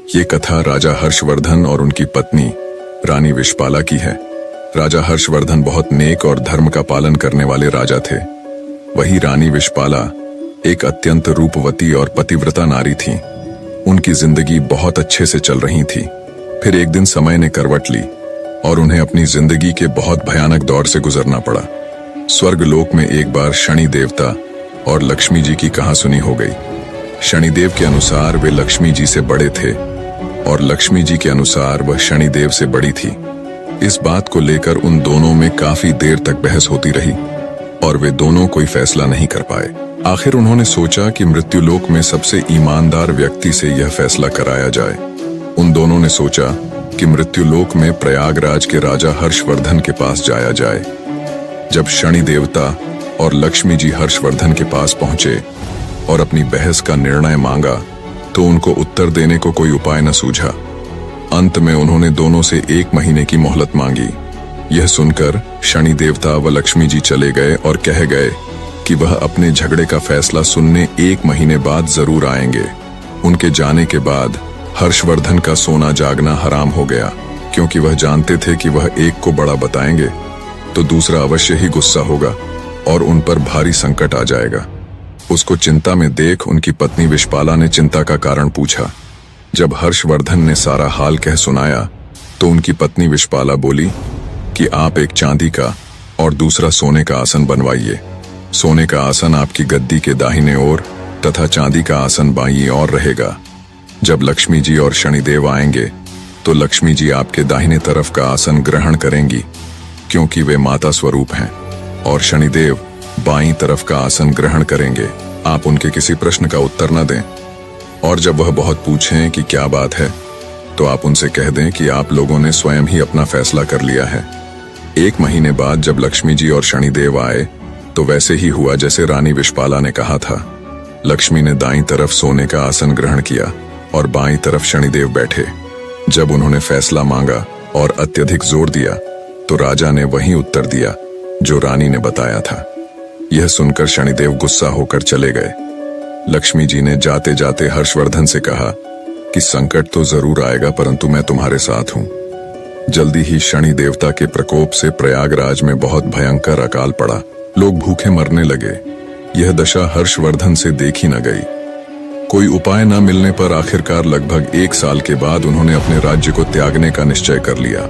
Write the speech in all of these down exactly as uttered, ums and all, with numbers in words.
ये कथा राजा हर्षवर्धन और उनकी पत्नी रानी विशपाला की है। राजा हर्षवर्धन बहुत नेक और धर्म का पालन करने वाले राजा थे। वही रानी विशपाला एक अत्यंत रूपवती और पतिव्रता नारी थी। उनकी जिंदगी बहुत अच्छे से चल रही थी। फिर एक दिन समय ने करवट ली और उन्हें अपनी जिंदगी के बहुत भयानक दौर से गुजरना पड़ा। स्वर्गलोक में एक बार शनि देवता और लक्ष्मी जी की कहासुनी हो गई। शनिदेव के अनुसार वे लक्ष्मी जी से बड़े थे और लक्ष्मी जी के अनुसार वह शनिदेव से बड़ी थी। इस बात को लेकर उन दोनों में काफी देर तक बहस होती रही और वे दोनों कोई फैसला नहीं कर पाए। आखिर उन्होंने सोचा कि मृत्युलोक में सबसे ईमानदार व्यक्ति से यह फैसला कराया जाए। उन दोनों ने सोचा कि मृत्युलोक में प्रयागराज के राजा हर्षवर्धन के पास जाया जाए। जब शनि देवता और लक्ष्मी जी हर्षवर्धन के पास पहुंचे और अपनी बहस का निर्णय मांगा तो उनको उत्तर देने को कोई उपाय न सूझा। अंत में उन्होंने दोनों से एक महीने की मोहलत मांगी। यह सुनकर शनि देवता व लक्ष्मी जी चले गए और कह गए कि वह अपने झगड़े का फैसला सुनने एक महीने बाद जरूर आएंगे। उनके जाने के बाद हर्षवर्धन का सोना जागना हराम हो गया, क्योंकि वह जानते थे कि वह एक को बड़ा बताएंगे तो दूसरा अवश्य ही गुस्सा होगा और उन पर भारी संकट आ जाएगा। उसको चिंता में देख उनकी पत्नी विशपाला ने चिंता का कारण पूछा। जब हर्षवर्धन ने सारा हाल कह सुनाया तो उनकी पत्नी विशपाला बोली कि आप एक चांदी का और दूसरा सोने का आसन बनवाइए। सोने का आसन आपकी गद्दी के दाहिने ओर तथा चांदी का आसन बाईं ओर रहेगा। जब लक्ष्मी जी और शनिदेव आएंगे तो लक्ष्मी जी आपके दाहिने तरफ का आसन ग्रहण करेंगी, क्योंकि वे माता स्वरूप हैं, और शनिदेव बाईं तरफ का आसन ग्रहण करेंगे। आप उनके किसी प्रश्न का उत्तर न दें, और जब वह बहुत पूछें कि क्या बात है तो आप उनसे कह दें कि आप लोगों ने स्वयं ही अपना फैसला कर लिया है। एक महीने बाद जब लक्ष्मी जी और शनिदेव आए तो वैसे ही हुआ जैसे रानी विशपाला ने कहा था। लक्ष्मी ने दाईं तरफ सोने का आसन ग्रहण किया और बाईं तरफ शनिदेव बैठे। जब उन्होंने फैसला मांगा और अत्यधिक जोर दिया तो राजा ने वही उत्तर दिया जो रानी ने बताया था। यह सुनकर शनिदेव गुस्सा होकर चले गए। लक्ष्मी जी ने जाते जाते हर्षवर्धन से कहा कि संकट तो जरूर आएगा, परंतु मैं तुम्हारे साथ हूं। जल्दी ही शनि देवता के प्रकोप से प्रयागराज में बहुत भयंकर अकाल पड़ा। लोग भूखे मरने लगे। यह दशा हर्षवर्धन से देखी न गई। कोई उपाय न मिलने पर आखिरकार लगभग एक साल के बाद उन्होंने अपने राज्य को त्यागने का निश्चय कर लिया।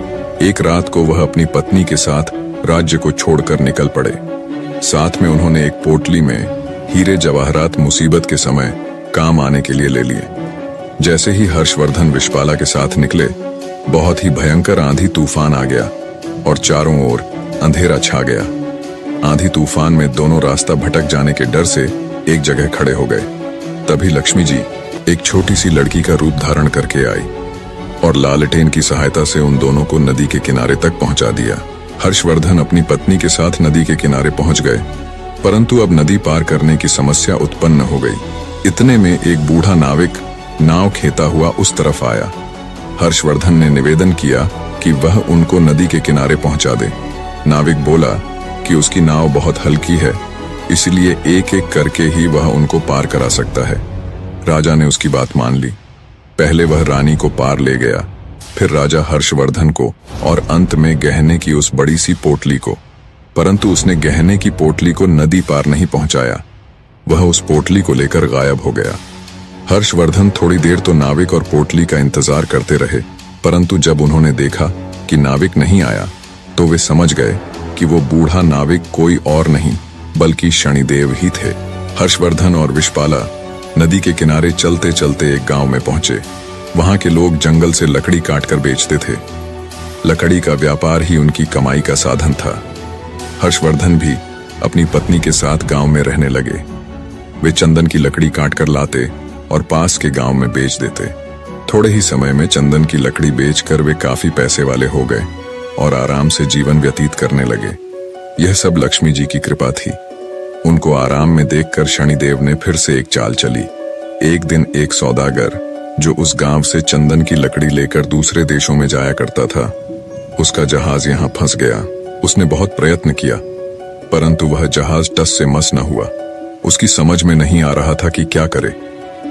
एक रात को वह अपनी पत्नी के साथ राज्य को छोड़कर निकल पड़े। साथ में उन्होंने एक पोटली में हीरे जवाहरात मुसीबत के समय काम आने के लिए ले लिए। जैसे ही हर्षवर्धन विशपाला के साथ निकले, बहुत ही भयंकर आंधी तूफान आ गया और चारों ओर अंधेरा छा गया। आंधी तूफान में दोनों रास्ता भटक जाने के डर से एक जगह खड़े हो गए। तभी लक्ष्मी जी एक छोटी सी लड़की का रूप धारण करके आई और लालटेन की सहायता से उन दोनों को नदी के किनारे तक पहुंचा दिया। हर्षवर्धन अपनी पत्नी के साथ नदी के किनारे पहुंच गए, परंतु अब नदी पार करने की समस्या उत्पन्न हो गई। इतने में एक बूढ़ा नाविक नाव खेता हुआ उस तरफ आया। हर्षवर्धन ने निवेदन किया कि वह उनको नदी के किनारे पहुंचा दे। नाविक बोला कि उसकी नाव बहुत हल्की है, इसलिए एक एक करके ही वह उनको पार करा सकता है। राजा ने उसकी बात मान ली। पहले वह रानी को पार ले गया, फिर राजा हर्षवर्धन को और अंत में गहने की उस बड़ी सी पोटली को। परंतु उसने गहने की पोटली को नदी पार नहीं पहुंचाया। वह उस पोटली को लेकर गायब हो गया। हर्षवर्धन थोड़ी देर तो नाविक और पोटली का इंतजार करते रहे, परंतु जब उन्होंने देखा कि नाविक नहीं आया तो वे समझ गए कि वो बूढ़ा नाविक कोई और नहीं बल्कि शनिदेव ही थे। हर्षवर्धन और विशपाला नदी के किनारे चलते चलते एक गांव में पहुंचे। वहां के लोग जंगल से लकड़ी काटकर बेचते थे। लकड़ी का व्यापार ही उनकी कमाई का साधन था। हर्षवर्धन भी अपनी पत्नी के साथ गांव में रहने लगे। वे चंदन की लकड़ी काटकर लाते और पास के गांव में बेच देते। थोड़े ही समय में चंदन की लकड़ी बेचकर वे काफी पैसे वाले हो गए और आराम से जीवन व्यतीत करने लगे। यह सब लक्ष्मी जी की कृपा थी। उनको आराम में देखकर शनिदेव ने फिर से एक चाल चली। एक दिन एक सौदागर जो उस गांव से चंदन की लकड़ी लेकर दूसरे देशों में जाया करता था, उसका जहाज यहाँ फंस गया। उसने बहुत प्रयत्न किया, परंतु वह जहाज टस से मस न हुआ। उसकी समझ में नहीं आ रहा था कि क्या करे।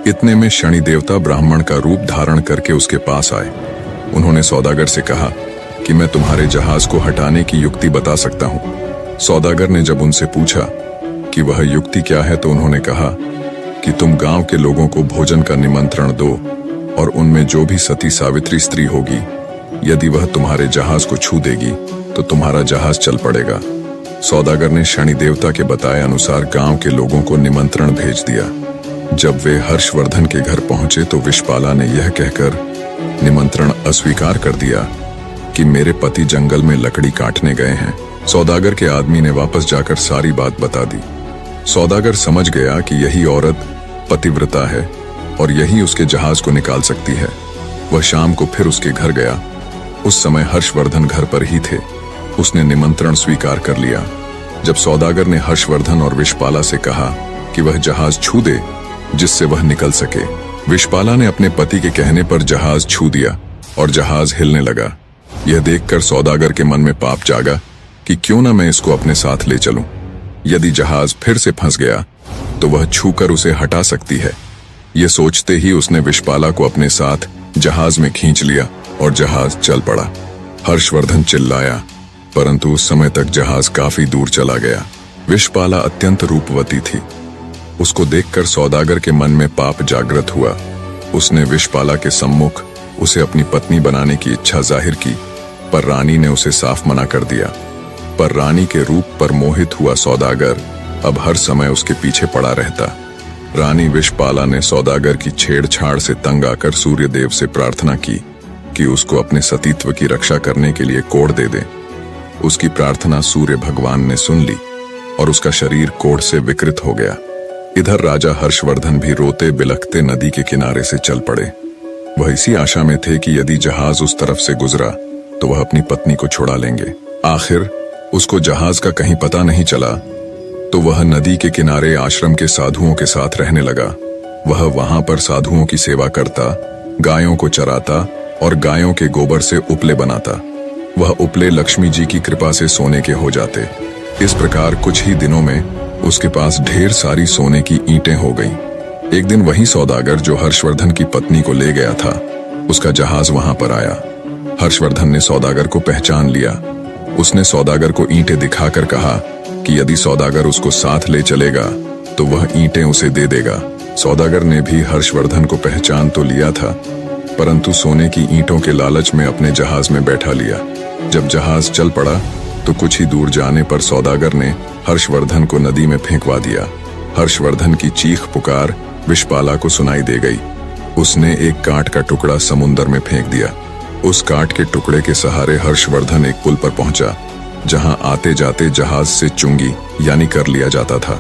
इतने में शनि देवता ब्राह्मण का रूप धारण करके उसके पास आए। उन्होंने सौदागर से कहा कि मैं तुम्हारे जहाज को हटाने की युक्ति बता सकता हूं। सौदागर ने जब उनसे पूछा कि वह युक्ति क्या है तो उन्होंने कहा कि तुम गांव के लोगों को भोजन का निमंत्रण दो और उनमें जो भी सती सावित्री स्त्री होगी, यदि वह तुम्हारे जहाज को छू देगी तो तुम्हारा जहाज चल पड़ेगा। सौदागर ने शनि देवता के बताए अनुसार गांव के लोगों को निमंत्रण भेज दिया। जब वे हर्षवर्धन के घर पहुंचे तो विषपाला ने यह कहकर निमंत्रण अस्वीकार कर दिया कि मेरे पति जंगल में लकड़ी काटने गए हैं। सौदागर के आदमी ने वापस जाकर सारी बात बता दी। सौदागर समझ गया कि यही औरत पतिव्रता है और यही उसके जहाज को निकाल सकती है। वह शाम को फिर उसके घर गया। उस समय हर्षवर्धन घर पर ही थे। उसने निमंत्रण स्वीकार कर लिया। जब सौदागर ने हर्षवर्धन और विषपाला से कहा कि वह जहाज छू दे जिससे वह निकल सके, विषपाला ने अपने पति के कहने पर जहाज छू दिया और जहाज हिलने लगा। यह देखकर सौदागर के मन में पाप जागा कि क्यों न मैं इसको अपने साथ ले चलूं। यदि जहाज फिर से फंस गया तो वह छूकर उसे हटा सकती है। यह सोचते ही उसने विषपाला को अपने साथ जहाज में खींच लिया और जहाज चल पड़ा। हर्षवर्धन चिल्लाया, परंतु उस समय तक जहाज काफी दूर चला गया। विषपाला अत्यंत रूपवती थी। उसको देखकर सौदागर के मन में पाप जागृत हुआ। उसने विषपाला के सम्मुख उसे अपनी पत्नी बनाने की इच्छा जाहिर की, पर रानी ने उसे साफ मना कर दिया। पर रानी के रूप पर मोहित हुआ सौदागर अब हर समय उसके पीछे पड़ा रहता। रानी विषपाला ने सौदागर की छेड़छाड़ से तंग आकर सूर्यदेव से प्रार्थना की कि उसको अपने सतीत्व की रक्षा करने के लिए कोढ़ दे दे। उसकी प्रार्थना सूर्य भगवान ने सुन ली और उसका शरीर कोढ़ से विकृत हो गया। इधर राजा हर्षवर्धन भी रोते बिलखते नदी के किनारे से चल पड़े। वह इसी आशा में थे कि यदि जहाज उस तरफ से गुजरा तो वह अपनी पत्नी को छुड़ा लेंगे। आखिर उसको जहाज का कहीं पता नहीं चला तो वह नदी के किनारे आश्रम के साधुओं के साथ रहने लगा। वह वहां पर साधुओं की सेवा करता, गायों को चराता और गायों के गोबर से उपले बनाता। वह उपले लक्ष्मी जी की कृपा से सोने के हो जाते। इस प्रकार कुछ ही दिनों में उसके पास ढेर सारी सोने की ईंटें हो गईं। एक दिन वही सौदागर जो हर्षवर्धन की पत्नी को ले गया था, उसका जहाज वहां पर आया। हर्षवर्धन ने सौदागर को पहचान लिया। उसने सौदागर को ईंटें दिखाकर कहा कि यदि सौदागर उसको साथ ले चलेगा तो वह ईंटें उसे दे देगा। सौदागर ने भी हर्षवर्धन को पहचान तो लिया था, परंतु सोने की ईंटों के लालच में अपने जहाज में बैठा लिया। जब जहाज चल पड़ा तो कुछ ही दूर जाने पर सौदागर ने हर्षवर्धन को नदी में फेंकवा दिया। हर्षवर्धन की चीख पुकार विषपाला को सुनाई दे गई। उसने एक काठ का टुकड़ा समुद्र में फेंक दिया। उस काठ के टुकड़े के सहारे हर्षवर्धन एक पुल पर पहुंचा, जहां आते जाते जहाज से चुंगी यानी कर लिया जाता था।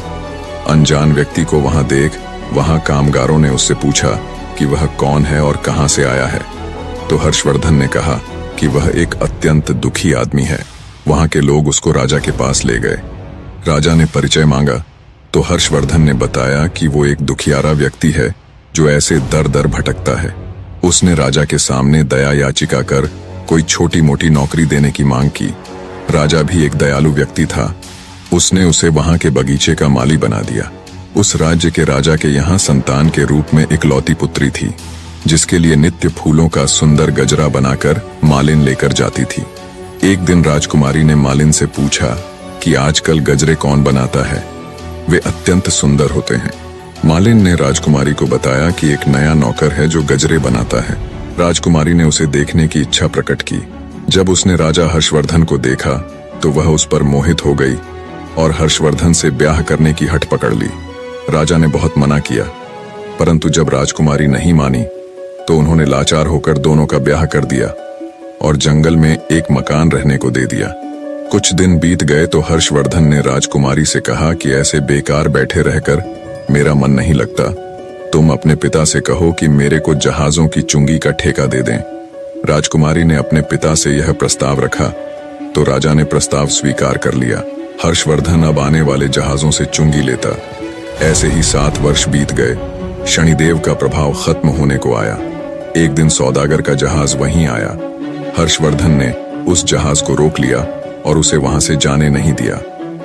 अनजान व्यक्ति को वहां देख वहां कामगारों ने उससे पूछा कि वह कौन है और कहां से आया है। तो हर्षवर्धन ने कहा कि वह एक अत्यंत दुखी आदमी है। वहां के लोग उसको राजा के पास ले गए। राजा ने परिचय मांगा तो हर्षवर्धन ने बताया कि वो एक दुखियारा व्यक्ति है जो ऐसे दर दर भटकता है। उसने राजा के सामने दया याचिका कर कोई छोटी मोटी नौकरी देने की मांग की। राजा भी एक दयालु व्यक्ति था। उसने उसे वहां के बगीचे का माली बना दिया। उस राज्य के राजा के यहाँ संतान के रूप में इकलौती पुत्री थी, जिसके लिए नित्य फूलों का सुंदर गजरा बनाकर मालिन लेकर जाती थी। एक दिन राजकुमारी ने मालिन से पूछा कि आजकल गजरे कौन बनाता है, वे अत्यंत सुंदर होते हैं। मालिन ने राजकुमारी को बताया कि एक नया नौकर है जो गजरे बनाता है। राजकुमारी ने उसे देखने की इच्छा प्रकट की। जब उसने राजा हर्षवर्धन को देखा तो वह उस पर मोहित हो गई और हर्षवर्धन से ब्याह करने की हठ पकड़ ली। राजा ने बहुत मना किया, परंतु जब राजकुमारी नहीं मानी तो उन्होंने लाचार होकर दोनों का ब्याह कर दिया और जंगल में एक मकान रहने को दे दिया। कुछ दिन बीत गए तो हर्षवर्धन ने राजकुमारी से कहा कि ऐसे बेकार बैठे रहकर मेरा मन नहीं लगता। तुम अपने पिता से कहो कि मेरे को जहाजों की चुंगी का ठेका दे दें। राजकुमारी ने अपने पिता से यह प्रस्ताव रखा तो राजा ने प्रस्ताव स्वीकार कर लिया। हर्षवर्धन अब आने वाले जहाजों से चुंगी लेता। ऐसे ही सात वर्ष बीत गए। शनिदेव का प्रभाव खत्म होने को आया। एक दिन सौदागर का जहाज वहीं आया। हर्षवर्धन ने उस जहाज को रोक लिया और उसे वहां से जाने नहीं दिया।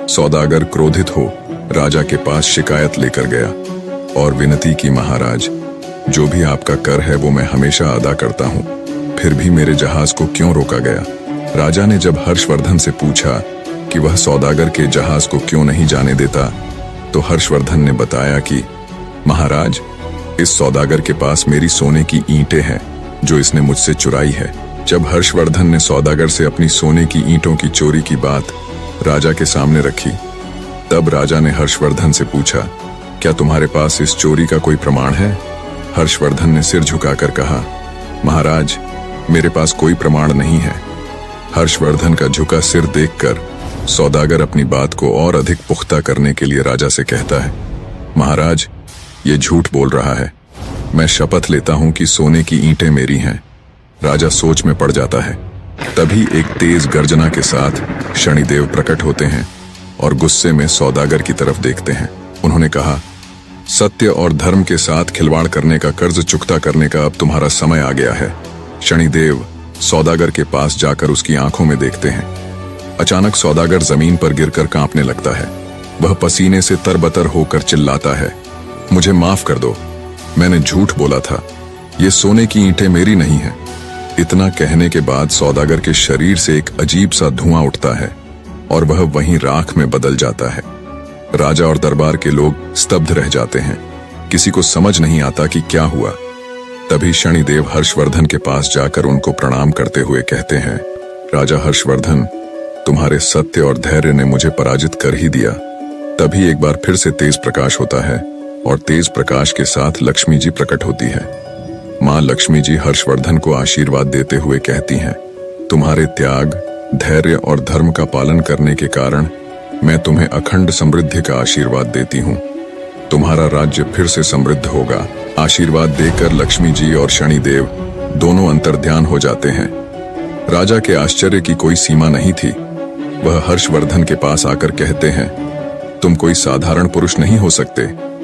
सौदागर क्रोधित हो राजा के पास शिकायत लेकर गया और विनती की, महाराज जो भी आपका कर है वो मैं हमेशा अदा करता हूँ, फिर भी मेरे जहाज को क्यों रोका गया? राजा ने जब हर्षवर्धन से पूछा कि वह सौदागर के जहाज को क्यों नहीं जाने देता, तो हर्षवर्धन ने बताया कि महाराज, इस सौदागर के पास मेरी सोने की ईंटें हैं जो इसने मुझसे चुराई है। जब हर्षवर्धन ने सौदागर से अपनी सोने की ईंटों की चोरी की बात राजा के सामने रखी, तब राजा ने हर्षवर्धन से पूछा, क्या तुम्हारे पास इस चोरी का कोई प्रमाण है? हर्षवर्धन ने सिर झुकाकर कहा, महाराज, मेरे पास कोई प्रमाण नहीं है। हर्षवर्धन का झुका सिर देखकर सौदागर अपनी बात को और अधिक पुख्ता करने के लिए राजा से कहता है, महाराज, ये झूठ बोल रहा है। मैं शपथ लेता हूं कि सोने की ईंटें मेरी हैं। राजा सोच में पड़ जाता है। तभी एक तेज गर्जना के साथ शनिदेव प्रकट होते हैं और गुस्से में सौदागर की तरफ देखते हैं। उन्होंने कहा, सत्य और धर्म के साथ खिलवाड़ करने का कर्ज चुकता करने का अब तुम्हारा समय आ गया है। शनिदेव सौदागर के पास जाकर उसकी आंखों में देखते हैं। अचानक सौदागर जमीन पर गिरकर कांपने लगता है। वह पसीने से तरबतर होकर चिल्लाता है, मुझे माफ कर दो, मैंने झूठ बोला था, ये सोने की ईंटें मेरी नहीं हैं। इतना कहने के बाद सौदागर के शरीर से एक अजीब सा धुआं उठता है और वह वहीं राख में बदल जाता है। राजा और दरबार के लोग स्तब्ध रह जाते हैं। किसी को समझ नहीं आता कि क्या हुआ। तभी शनिदेव हर्षवर्धन के पास जाकर उनको प्रणाम करते हुए कहते हैं, राजा हर्षवर्धन, तुम्हारे सत्य और धैर्य ने मुझे पराजित कर ही दिया। तभी एक बार फिर से तेज प्रकाश होता है और तेज प्रकाश के साथ लक्ष्मी जी प्रकट होती है। मां लक्ष्मी जी हर्षवर्धन को आशीर्वाद देते हुए कहती हैं, तुम्हारे त्याग, धैर्य और धर्म का पालन करने के कारण मैं तुम्हें अखंड समृद्धि का आशीर्वाद देती हूँ। तुम्हारा राज्य फिर से समृद्ध होगा। आशीर्वाद देकर लक्ष्मी जी और शनिदेव दोनों अंतर्ध्यान हो जाते हैं। राजा के आश्चर्य की कोई सीमा नहीं थी। वह हर्षवर्धन के पास आकर कहते हैं, तुम कोई साधारण पुरुष नहीं हो सकते।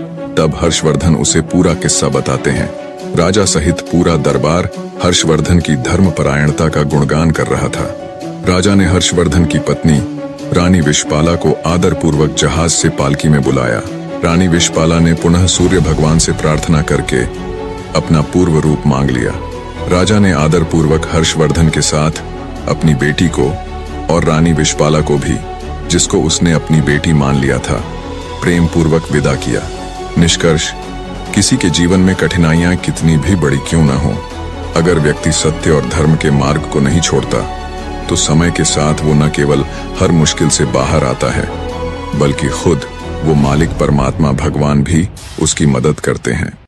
तब हर्षवर्धन उसे पूरा किस्सा बताते हैं। राजा सहित पूरा दरबार हर्षवर्धन की धर्मपरायणता का गुणगान कर रहा था। राजा ने हर्षवर्धन की पत्नी रानी विषपाला को आदरपूर्वक जहाज से पालकी में बुलाया। रानी विषपाला ने पुनः सूर्य भगवान से प्रार्थना करके अपना पूर्व रूप मांग लिया। राजा ने आदरपूर्वक हर्षवर्धन के साथ अपनी बेटी को और रानी विषपाला को भी, जिसको उसने अपनी बेटी मान लिया था, प्रेम पूर्वक विदा किया। निष्कर्ष, किसी के जीवन में कठिनाइयां कितनी भी बड़ी क्यों न हो, अगर व्यक्ति सत्य और धर्म के मार्ग को नहीं छोड़ता तो समय के साथ वो न केवल हर मुश्किल से बाहर आता है, बल्कि खुद वो मालिक परमात्मा भगवान भी उसकी मदद करते हैं।